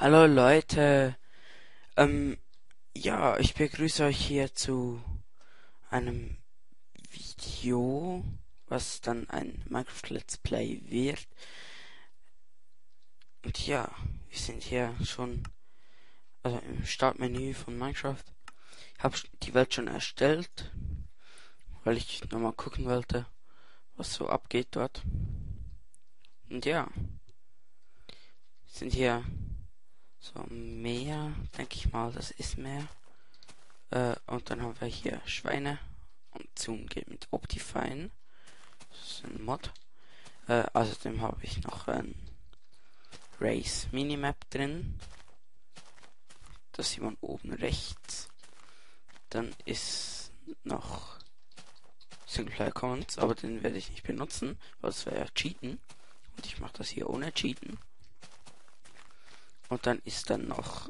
Hallo Leute, ähm, ja, ich begrüße euch hier zu einem Video, was dann ein Minecraft Let's Play wird. Und ja, wir sind hier schon, also im Startmenü von Minecraft. Ich habe die Welt schon erstellt, weil ich nochmal gucken wollte, was so abgeht dort. Und ja, wir sind hier so am Meer, denke ich mal, das ist Meer. Und dann haben wir hier Schweine. Und Zoom geht mit Optifine. Das ist ein Mod. Außerdem habe ich noch ein Race Minimap drin. Das sieht man oben rechts. Dann ist noch Singleplayer Commons, aber den werde ich nicht benutzen, weil das wäre ja Cheaten. Und ich mache das hier ohne Cheaten. Und dann ist dann noch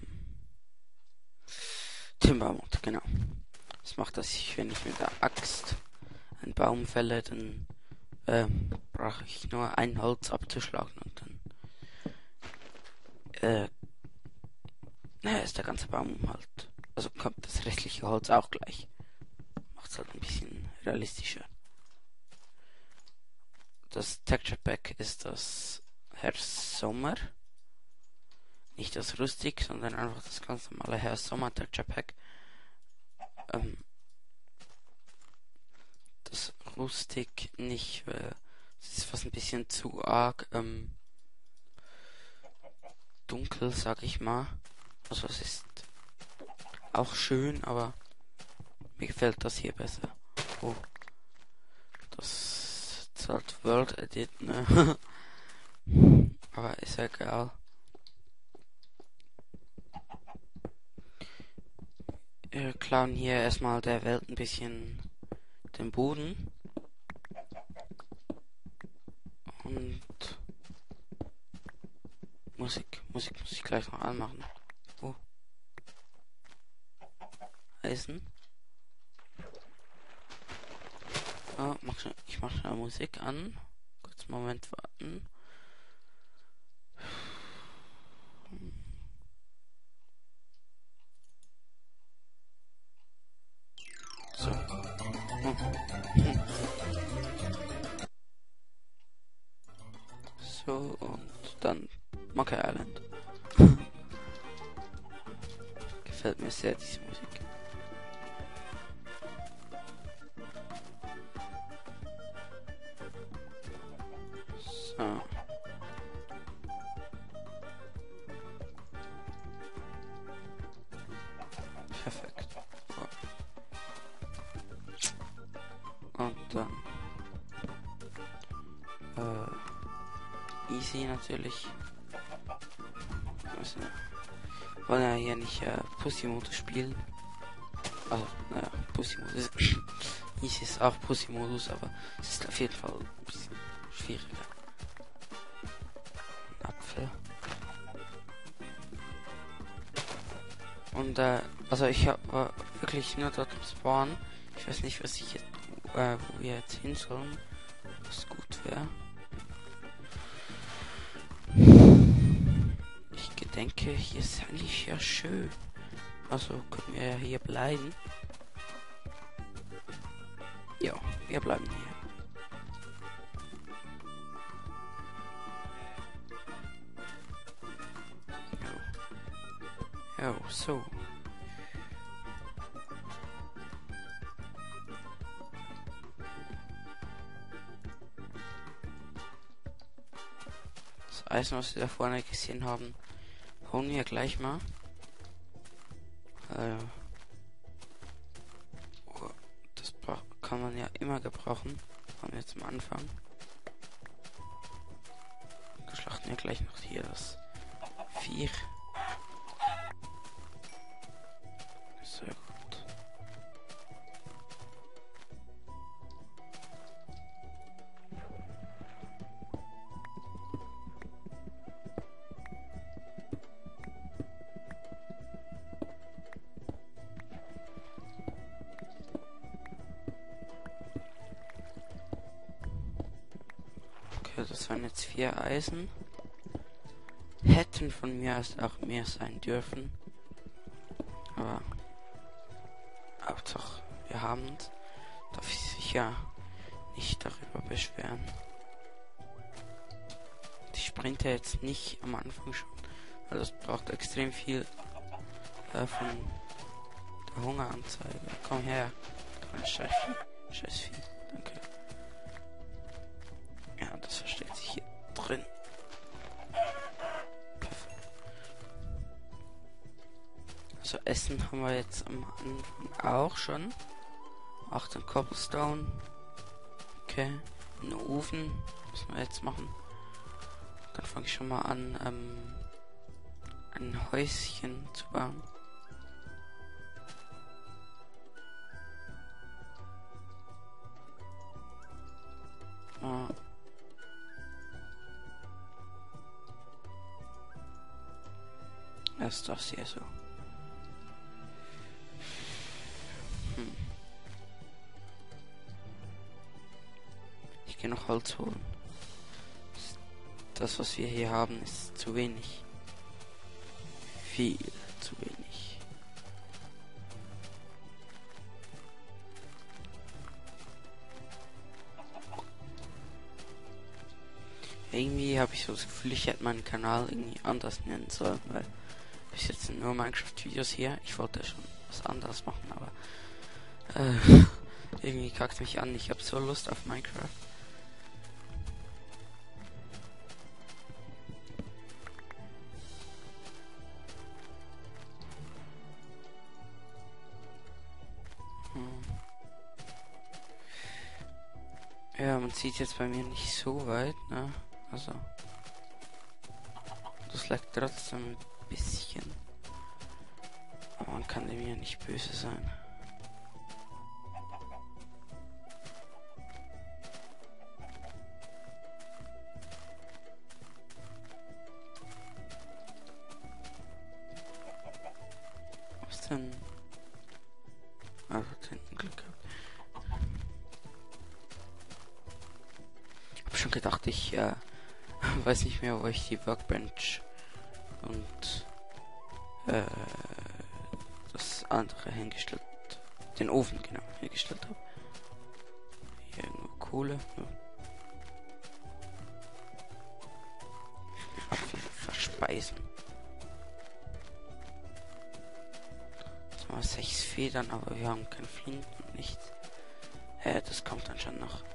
Timbermod, genau. Das macht, dass ich, wenn ich mit der Axt einen Baum fälle, dann brauche ich nur ein Holz abzuschlagen und dann ist der ganze Baum halt, also kommt das restliche Holz auch gleich. Macht's halt ein bisschen realistischer. Das Texture Pack ist das Herr Sommer. Nicht das Rustic, sondern einfach das ganz normale Herr Sommer Texture Pack. Das Rustic nicht, weil es ist fast ein bisschen zu arg dunkel, sag ich mal. Also es ist auch schön, aber mir gefällt das hier besser. Oh, das ist halt World Edit, ne? Aber ist ja egal. Wir klauen hier erstmal der Welt ein bisschen den Boden. Und Musik muss ich gleich noch anmachen. Oh, Eisen. Oh, ich mach schnell Musik an. Kurz einen Moment warten. So. So, und dann Monkey Island. Gefällt mir sehr, diese Musik. So. Perfekt. Und dann easy natürlich. Wir wollen ja hier nicht Pussy-Modus spielen. Also, naja, Pussy-Modus. Easy ist auch Pussy-Modus, aber es ist auf jeden Fall ein bisschen schwieriger. Ein Apfel. Und also ich habe wirklich nur dort im Spawn. Ich weiß nicht, was ich jetzt, wo wir jetzt hin sollen. Was gut wäre. Ich denke, hier ist eigentlich ja schön. Also können wir ja hier bleiben. Ja, wir bleiben hier. Ja, so. Das Eisen, was wir da vorne gesehen haben, holen wir gleich mal. Das kann man ja immer gebrauchen. Haben wir jetzt am Anfang. Wir schlachten ja gleich noch hier das Viech. Sehr gut. Okay, das waren jetzt 4 Eisen. hätten von mir aus auch mehr sein dürfen. Aber Hauptsache, wir haben es. Darf ich sich ja nicht darüber beschweren. Ich sprinte jetzt nicht am Anfang schon, weil das braucht extrem viel von der Hungeranzeige. Komm her, kleines Scheißvieh. Danke. Ja, das versteckt sich hier drin. Perfekt. Also Essen haben wir jetzt am Anfang auch schon. 18 Cobblestone. Okay. Einen Ofen müssen wir jetzt machen. Dann fange ich schon mal an, ein Häuschen zu bauen. Oh. Ist das hier so? Ich gehe noch Holz holen. Das, was wir hier haben, ist zu wenig. Viel zu wenig. Irgendwie habe ich so das Gefühl, ich hätte meinen Kanal irgendwie anders nennen sollen, weil bis jetzt sind nur Minecraft-Videos hier. Ich wollte schon was anderes machen, aber irgendwie kackt mich an. Ich habe so Lust auf Minecraft. Ja, man sieht jetzt bei mir nicht so weit, ne? Also, das lag trotzdem ein bisschen. Aber man kann dem ja nicht böse sein. Was denn? Ah, hat hinten Glück gehabt. Hab schon gedacht, ich weiß nicht mehr, wo ich die Workbench und das andere hingestellt, den Ofen genau hingestellt habe. Hier irgendwo Kohle. Ja. Viel verspeisen. Jetzt mal 6 Federn, aber wir haben keine Flinten und nichts. Das kommt dann schon noch.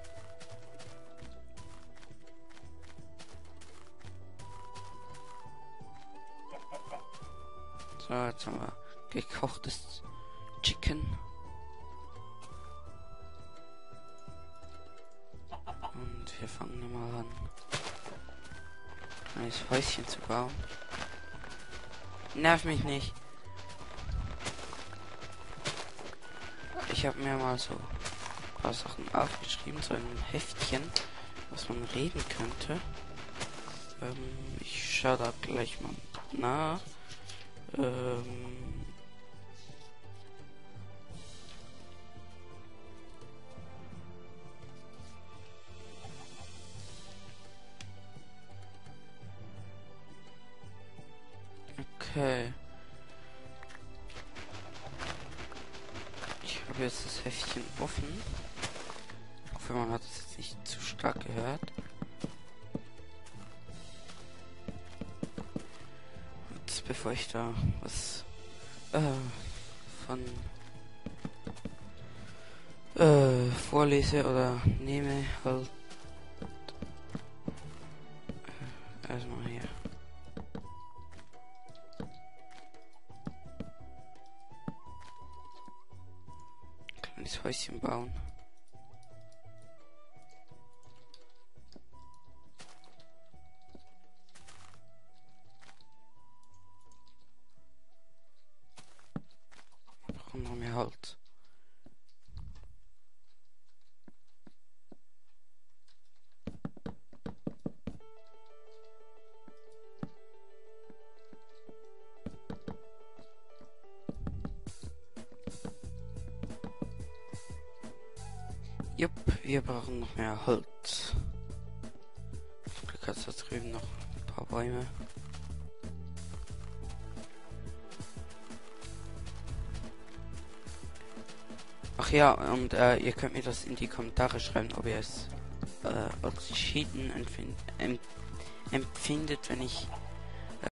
So, jetzt haben wir gekochtes Chicken. Und wir fangen mal an, ein kleines Häuschen zu bauen. Nerv mich nicht. Ich habe mir mal so ein paar Sachen aufgeschrieben, so ein Heftchen, was man reden könnte. Ich schaue da gleich mal nach. Okay. Ich habe jetzt das Heftchen offen. Hoffe, man hat es jetzt nicht zu stark gehört. Und bevor ich da was von vorlese oder nehme, halt erstmal hier. Kleines Häuschen bauen. Wir brauchen noch mehr Holz. Jupp, wir brauchen noch mehr Holz. Zum Glück hat es da drüben noch ein paar Bäume. Ach ja, und ihr könnt mir das in die Kommentare schreiben, ob ihr es als Cheaten empfindet, wenn ich